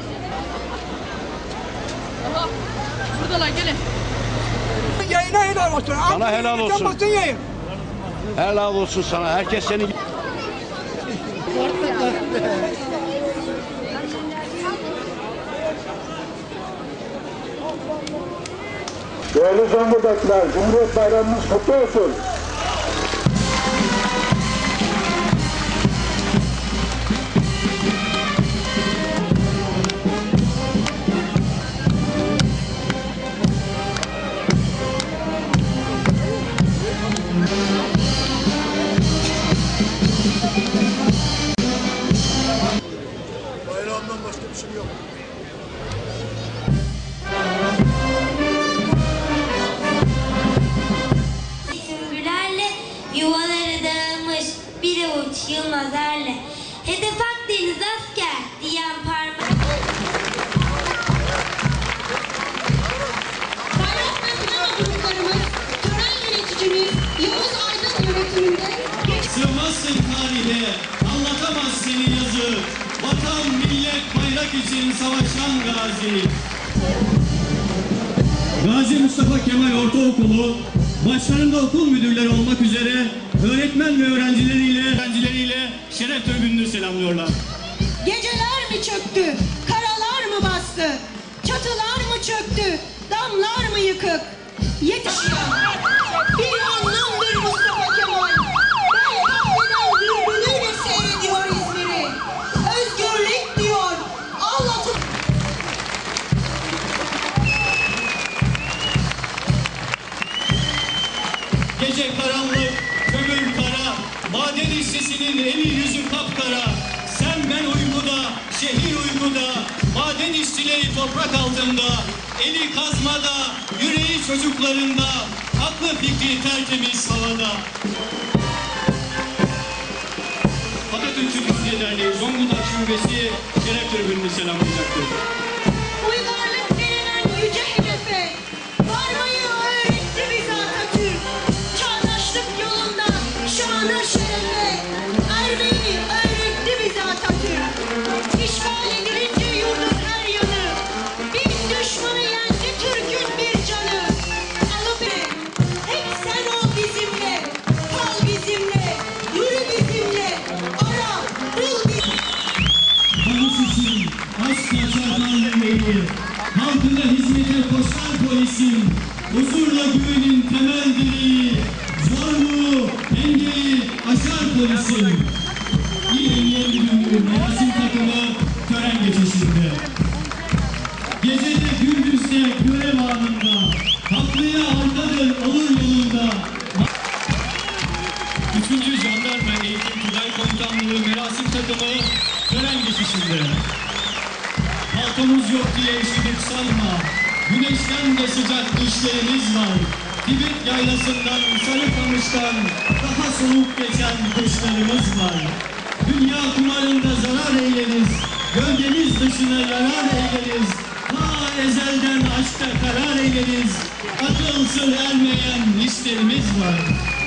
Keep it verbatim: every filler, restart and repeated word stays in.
Aha, buradalar gelin. Yayına helal olsun. Sana helal olsun. Basın yayın. Helal olsun sana. Herkes seni... Değerli Zonguldaklılar, Cumhuriyet Bayramınız kutlu olsun. Bayramdan başka bir şey yok. Yuvaları dağılmış bir avuç yılmaz erle. Hedef Akdeniz asker diyen parmak. Bayrak ve drama gruplarımız, tören yöneticimiz Yavuz Aydın yönetiminde sığmazsın tarihe, anlatamaz seni yazı. Vatan, millet, bayrak için savaşan gazi. Gazi Mustafa Kemal Ortaokulu, başlarında okul müdürleri olmak üzere öğretmen ve öğrencileriyle öğrencileriyle şeref tribününü selamlıyorlar. geceler mi çöktü, karalar mı bastı, çatılar mı çöktü, damlar mı yıkık? Yetişiyor. Bir anlamdır Mustafa Kemal. Ben kahveden dürbünüyle seyrediyor İzmir'i. Özgürlük diyor. Anlatın. Gece karanlık, kömür kara, maden işçisinin eli yüzü kapkara. Sen ben uykuda, şehir uykuda, maden işçileri toprak altında, eli kazmada, yüreği çocuklarında, aklı fikri tertemiz havada. Atatürk Türk Derneği Zonguldak Şubesi şeref tribününü selamlayacaktır. Uygarlık denilen yüce hedefe varmayı öğretti bize Atatürk. Çağdaşlık yolunda şana şerefe ermeyi öğretti bize Atatürk. İşgal edilince yurdun her yanı bir düşmanı yendi Türk'ün bir canı. Alıp hep sen ol bizimle, kal bizimle, yürü bizimle, ara, bul bizimle. Barış için aşkla çarpan emeği, halkına hizmete koşan polisin, huzurla güvenin temel direği, zorluğu, engeli aşar polisin. İl Emniyet Müdürlüğü merasim takımı tören geçişinde. Gecede gündüzde görev anında, haklıya ortadır olur yolunda. Üçüncü Jandarma Eğitim Tugay Komutanlığı merasim takımı tören geçişinde. Halkımız yok diye üşüdük sanma. Güneşten de sıcak düşlerimiz var. Tibet yaylasından, Sarıkamış'tan daha soğuk geçen kışlarımız var. Dünya kumarında zarar eyleriz. Gölgemiz dışına yarar eyleriz. Ta ezelden aşkta karar eyleriz. Akıl sır ermeyen işlerimiz var.